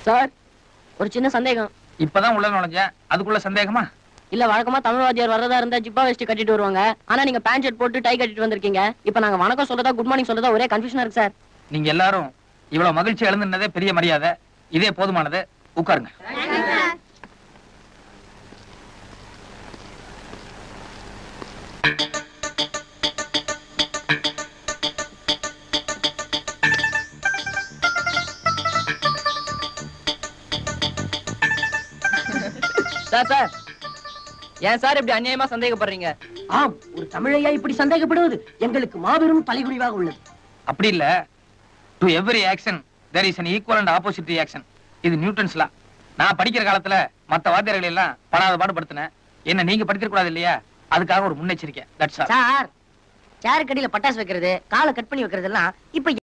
Sir, ஒரு சின்ன சந்தேகம். இப்பதான் உள்ள நுழைஞ்சேன், அதுக்குள்ள சந்தேகமா? இல்ல, வழக்கமா தமிழ் வாத்தியார் வரதா இருந்தா ஜிப்பா வெஸ்ட் கட்டிட்டு வருவாங்க. ஆனா நீங்க பேண்ட் ஷர்ட் போட்டு டை கட்டிட்டு வந்திருக்கீங்க. இப்ப நாங்க வணக்கம் சொல்றதா குட் மார்னிங் சொல்றதா ஒரே கன்ஃபியூஷனா இருக்கு சார். நீங்க எல்லாரும் இவ்வளவு மகிழ்ச்சி எழுந்துனதே பெரிய மரியாதை. இதே போதுமானது. உட்காருங்க. சார் சார், ஏன் சார் இப்படி அநியாயமா சந்தேகப்படுறீங்க? ஆம், ஒரு தமிழையா இப்படி சந்தேகப்படுவது எங்களுக்கு மாபெரும் தலைகுனிவாக உள்ளது. அப்படி இல்ல. To every action there is an equal and opposite reaction. இது நியூட்டன்ஸ் லா. நான் படிக்கிற காலத்துல மத்த வாத்தியார்களை எல்லாம் படாத பாடுபடுத்தினேன். என்ன நீங்க படிக்க கூடாது இல்லையா? அதுக்காக ஒரு முன்னெச்சரிக்கை. That's all. சார், சேர் கடியில பட்டாசு வைக்கிறது, காலை கட் பண்ணி வைக்கிறது எல்லாம் இப்ப